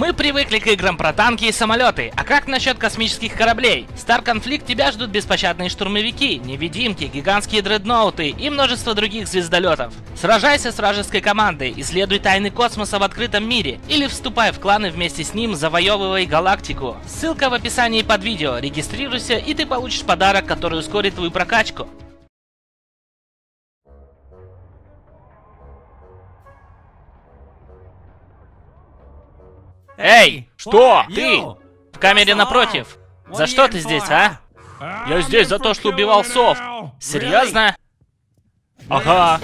Мы привыкли к играм про танки и самолеты, а как насчет космических кораблей? Star Conflict тебя ждут беспощадные штурмовики, невидимки, гигантские дредноуты и множество других звездолетов. Сражайся с вражеской командой, исследуй тайны космоса в открытом мире, или вступай в кланы вместе с ним, завоевывай галактику. Ссылка в описании под видео, регистрируйся и ты получишь подарок, который ускорит твою прокачку. Эй, что? Ты? В камере напротив. За что ты здесь, а? Я здесь за то, что убивал сов. Серьезно? Ага.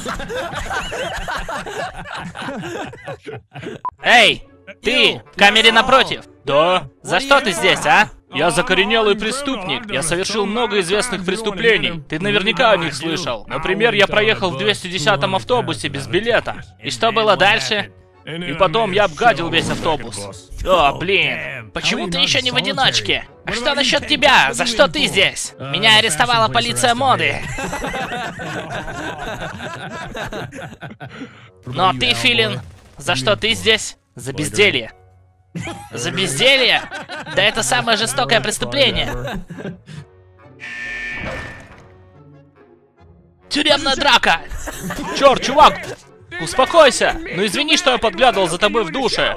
Эй, ты? В камере напротив. Да. За что ты здесь, а? Я закоренелый преступник. Я совершил много известных преступлений. Ты наверняка о них слышал. Например, я проехал в 210-м автобусе без билета. И что было дальше? И потом я обгадил весь автобус. О, блин. Почему ты еще не в одиночке? А что насчет тебя? За что ты здесь? Меня арестовала полиция моды. Но ты, Филин, за что ты здесь? За безделье. За безделье? Да это самое жестокое преступление. Тюремная драка! Черт, чувак! Успокойся! Ну извини, что я подглядывал за тобой в душе.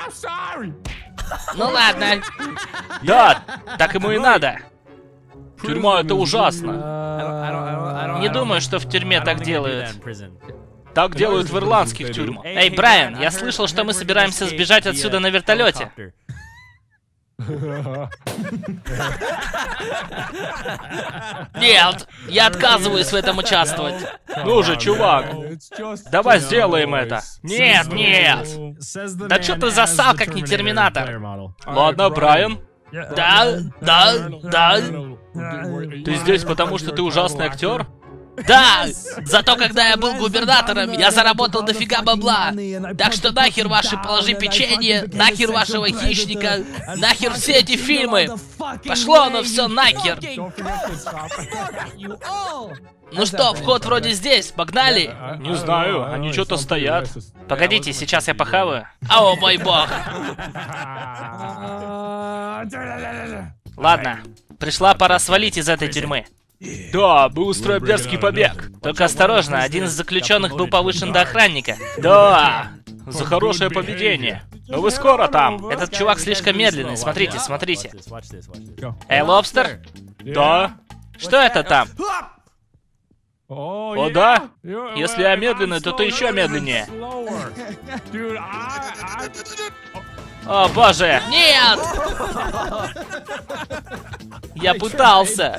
Ну ладно. Да, так ему и надо. Тюрьма — это ужасно. Не думаю, что в тюрьме так делают. Так делают в ирландских тюрьмах. Эй, Брайан, я слышал, что мы собираемся сбежать отсюда на вертолете. Нет, я отказываюсь в этом участвовать. Ну же, чувак, давай сделаем это. Нет, нет. Да что ты засал, как не Терминатор? Ладно, Брайан. Да. Ты здесь потому, что ты ужасный актер? Да! Зато когда я был губернатором, я заработал дофига бабла. Так что нахер ваши «Положи печенье», нахер вашего «Хищника», нахер все эти фильмы. Пошло оно все нахер. Ну что, вход вроде здесь, погнали? Не знаю, они что-то стоят. Погодите, сейчас я похаваю. О мой бог. Ладно, пришла пора свалить из этой тюрьмы. Да, мы устроим дерзкий побег. Только осторожно, один из заключенных был повышен до охранника. Да, за хорошее поведение. Но вы скоро там. Этот чувак слишком медленный, смотрите, смотрите. Эй, Лобстер? Да? Что это там? О, да? Если я медленный, то ты еще медленнее. О, боже! Нет! Я пытался.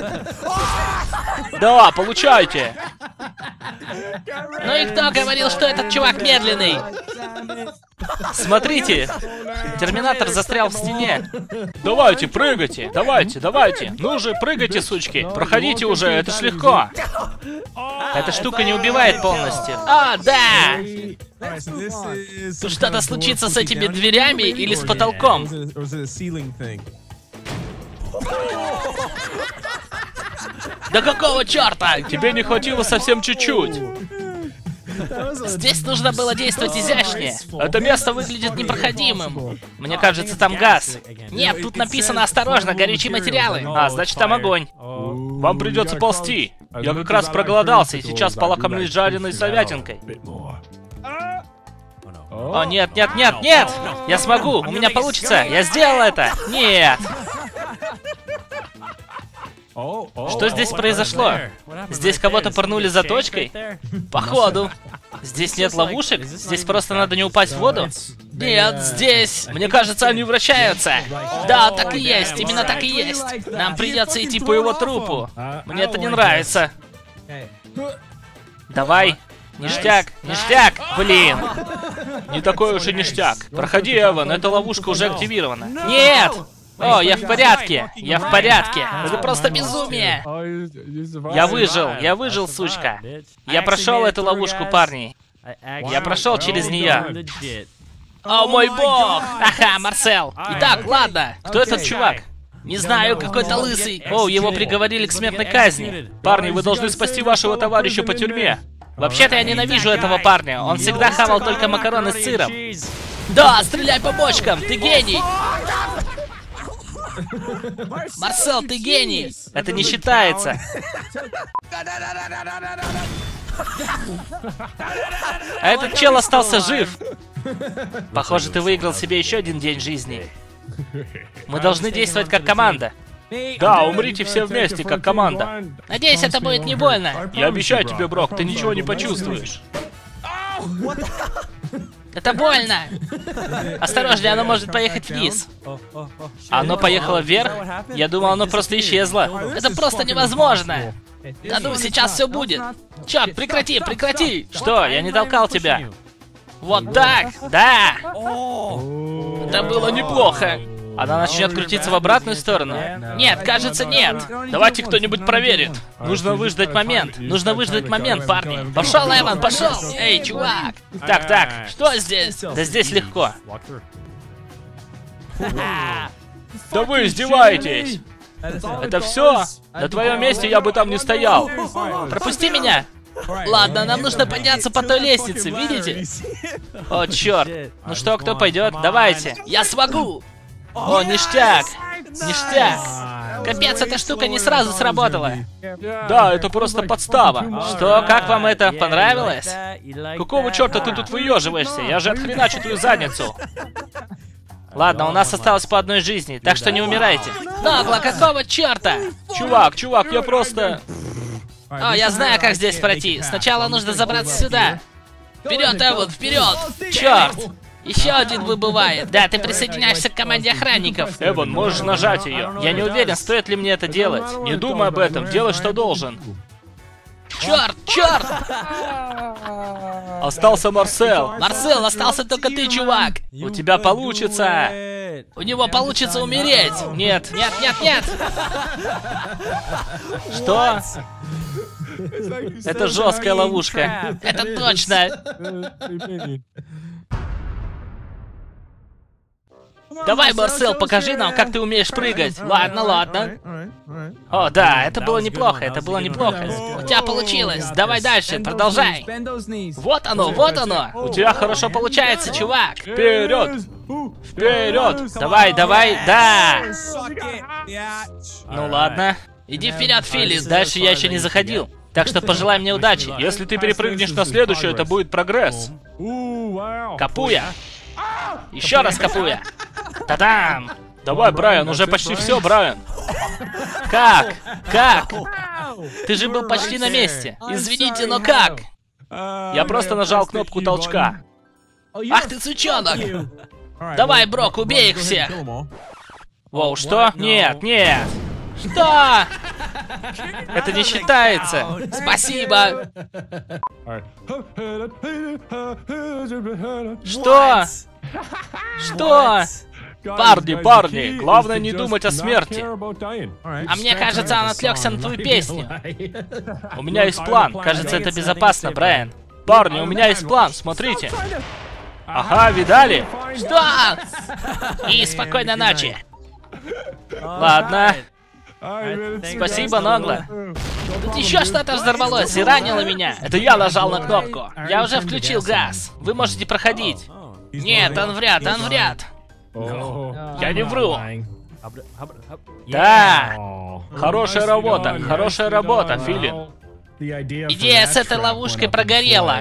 Да, получайте. Ну и кто говорил, что этот чувак медленный? Смотрите, Терминатор застрял в стене. Давайте, прыгайте, давайте. Ну же, прыгайте, сучки. Проходите уже, это ж легко. Эта штука не убивает полностью. А, да! Тут что-то случится с этими дверями или с потолком? Да какого черта? Тебе не хватило совсем чуть-чуть. Здесь нужно было действовать изящнее. Это место выглядит непроходимым. Мне кажется, там газ. Нет, тут написано «Осторожно, горячие материалы». А, значит, там огонь. Вам придется ползти. Я как раз проголодался и сейчас полакомлюсь жареной совятинкой. О, нет! Я смогу! У меня получится! Я сделал это! Нет! Что здесь произошло? Здесь кого-то пырнули заточкой? Походу. Здесь нет ловушек? Здесь просто надо не упасть в воду? Нет, здесь... Мне кажется, они вращаются. Да, так и есть, именно так и есть. Нам придется идти по его трупу. Мне это не нравится. Давай. Ништяк, блин. Не такой уж и ништяк. Проходи, Эван, эта ловушка уже активирована. Нет! О, я в порядке. Это просто безумие. Я выжил, сучка. Я прошел эту ловушку, парни. Я прошел через нее. О, мой бог! Ага, Марсел. Итак, ладно. Кто этот чувак? Не знаю, какой-то лысый. О, его приговорили к смертной казни. Парни, вы должны спасти вашего товарища по тюрьме. Вообще-то я ненавижу этого парня. Он всегда хавал только макароны с сыром. Да, стреляй по бочкам, ты гений! Марсел, ты гений! Это не считается. А этот чел остался жив. Похоже, ты выиграл себе еще один день жизни. Мы должны действовать как команда. Да, умрите все вместе, как команда. Надеюсь, это будет не больно. Я обещаю тебе, Брок, ты ничего не почувствуешь. Это больно. Осторожнее, оно может поехать вниз. Оно поехало вверх? Я думал, оно просто исчезло. Это просто невозможно. Да ну, сейчас все будет. Черт, прекрати, прекрати. Что, я не толкал тебя? Вот так, да. Это было неплохо. Она начнет крутиться в обратную сторону? Нет, кажется, нет. Давайте кто-нибудь проверит. Нужно выждать момент. Нужно выждать момент, парни. Пошел, Эван, пошел. Эй, чувак. Так, что здесь? Да здесь легко. Да вы издеваетесь. Это все? На твоем месте я бы там не стоял. Пропусти меня. Ладно, нам нужно подняться по той лестнице, видите? О, черт. Ну что, кто пойдет? Давайте. Я смогу. О, ништяк! Ништяк! Капец, эта штука не сразу сработала. Да, это просто подстава. Что, как вам это? Понравилось? Какого черта ты тут выеживаешься? Я же отхреначу твою задницу. Ладно, у нас осталось по одной жизни, так что не умирайте. Нагло, какого черта? Чувак, я просто... О, я знаю, как здесь пройти. Сначала нужно забраться сюда. Вперед, Эван, вперед! Черт! Еще один выбывает. Да, ты присоединяешься к команде охранников. Эван, можешь нажать ее. Я не уверен, стоит ли мне это делать. Не думай об этом, делай, что должен. Черт, черт! Остался Марсел. Марсел, остался только ты, чувак. У тебя получится. У него получится умереть. Нет. Что? Это жесткая ловушка. Это точно. Давай, Марсел, покажи нам, как ты умеешь прыгать. Ладно. О, да, это было неплохо. У тебя получилось. Давай дальше, продолжай. Вот оно. У тебя хорошо получается, чувак. Вперед. Давай, да. Ну ладно. Иди вперед, Филлис. Дальше я еще не заходил. Так что пожелай мне удачи. Если ты перепрыгнешь на следующую, это будет прогресс. Капуя. Еще раз капуя. Та-дам! Давай, Брайан, уже почти все, Брайан. Как? Ты же был почти на месте. Извините, но как? Я просто нажал кнопку толчка. Ах ты сучонок! Давай, Брок, убей их всех! Воу, что? Нет! Что? Это не считается. Спасибо. Что? Парни, главное не думать о смерти. А мне кажется, он отвлекся на твою песню. У меня есть план. Кажется, это безопасно, Брайан. Парни, у меня есть план, смотрите. Ага, видали? Что? И спокойной ночи. Ладно. Спасибо, Ногло. Тут еще что-то взорвалось и ранило меня. Это я нажал на кнопку. Я уже включил газ. Вы можете проходить. Нет, он вряд. Я не вру. Да. Хорошая работа, Филин. Идея с этой ловушкой прогорела.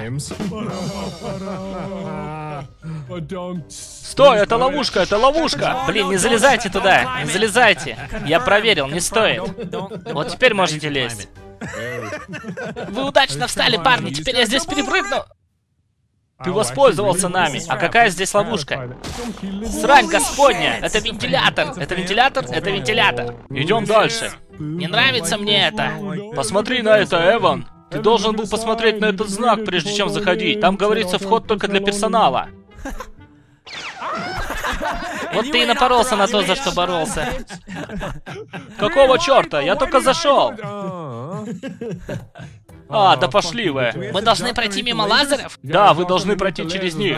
Стой, это ловушка! Блин, не залезайте туда, не залезайте. Я проверил, не стоит. Вот теперь можете лезть. Вы удачно встали, парни, теперь я здесь перепрыгну. Ты воспользовался нами. А какая здесь ловушка? Срань господня! Это вентилятор! Это вентилятор! Идем дальше. Не нравится мне это. Посмотри на это, Эван. Ты должен был посмотреть на этот знак, прежде чем заходить. Там говорится, вход только для персонала. Вот ты и напоролся на то, за что боролся. Какого черта? Я только зашел. А, да пошли вы. Мы должны пройти мимо лазеров? Да, вы должны пройти через них.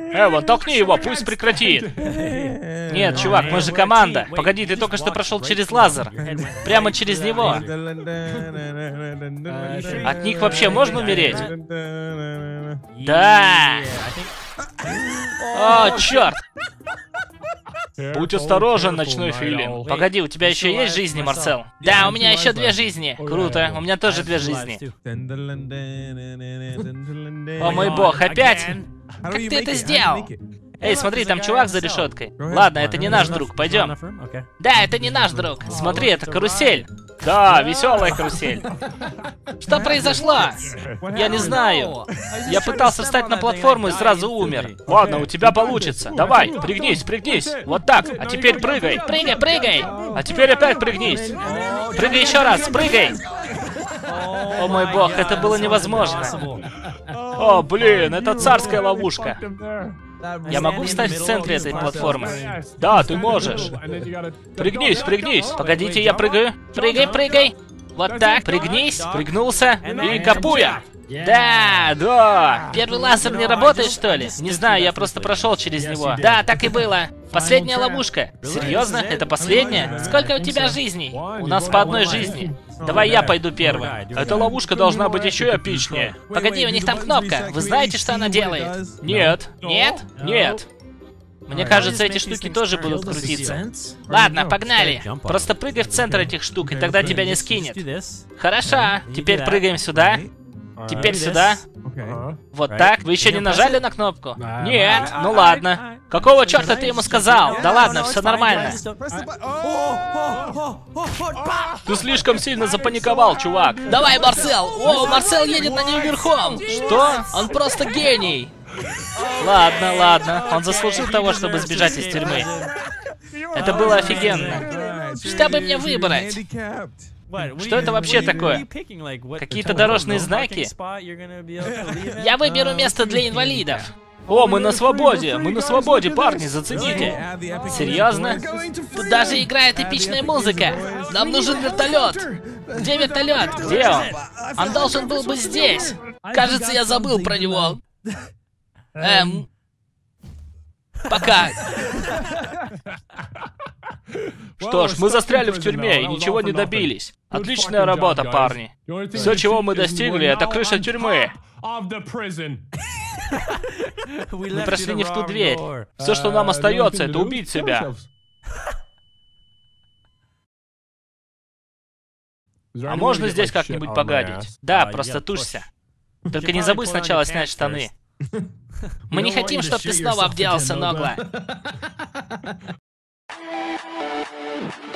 Эван, толкни его, пусть прекратит. Нет, чувак, мы же команда. Погоди, ты только что прошел через лазер. Прямо через него. От них вообще можно умереть? Да. О, черт. Будь осторожен, ночной филин. Погоди, у тебя еще есть жизни, Марсел? Да, у меня еще 2 жизни. Круто, у меня тоже 2 жизни. О мой бог, опять? Как ты это сделал? Эй, смотри, там чувак за решеткой. Ладно, это не наш друг, пойдем. Да, это не наш друг. Смотри, это карусель. Да, веселая карусель. Что произошло? Я не знаю. Я пытался встать на платформу и сразу умер. Ладно, у тебя получится. Давай, пригнись, пригнись. Вот так. А теперь прыгай. Прыгай, прыгай. А теперь опять пригнись. Прыгай еще раз, прыгай. О мой бог, это было невозможно. О, блин, это царская ловушка. Я могу встать в центре этой платформы? Да, ты можешь. Пригнись, пригнись. Погодите, я прыгаю. Прыгай, прыгай. Вот так, пригнись, пригнулся и капуя. Да, да. Первый лазер не работает, что ли? Не знаю, я просто прошел через него. Да, так и было. Последняя ловушка. Серьезно? Это последняя? Сколько у тебя жизней? У нас по 1 жизни. Давай я пойду первым. Эта ловушка должна быть еще эпичнее. Погоди, у них там кнопка. Вы знаете, что она делает? Нет. Нет? Нет. Мне кажется, эти штуки тоже будут крутиться. Ладно, погнали. Просто прыгай в центр этих штук, и тогда тебя не скинет. Хорошо. Теперь прыгаем сюда. Теперь сюда. Вот так. Вы еще не нажали на кнопку? Нет. Ну ладно. Какого черта ты ему сказал? Да ладно, все нормально. Ты слишком сильно запаниковал, чувак. Давай, Марсел. О, Марсел едет на нем верхом. Что? Он просто гений. Ладно, ладно. Он заслужил того, чтобы сбежать из тюрьмы. Это было офигенно. Чтобы мне выбрать? Что это вообще такое? Какие-то дорожные знаки? Я выберу место для инвалидов. О, мы на свободе! Мы на свободе, парни, зацените! Серьезно? Тут даже играет эпичная музыка! Нам нужен вертолет! Где вертолет? Где он? Он должен был быть здесь! Кажется, я забыл про него. Пока. Что ж, мы застряли в тюрьме и ничего не добились. Отличная работа, парни. Все, чего мы достигли, это крыша тюрьмы. Мы прошли не в ту дверь. Все, что нам остается, это убить себя. А можно здесь как-нибудь погадить? Да, просто тушься. Только не забудь сначала снять штаны. Мы не хотим, чтобы ты снова обделался, Ногла.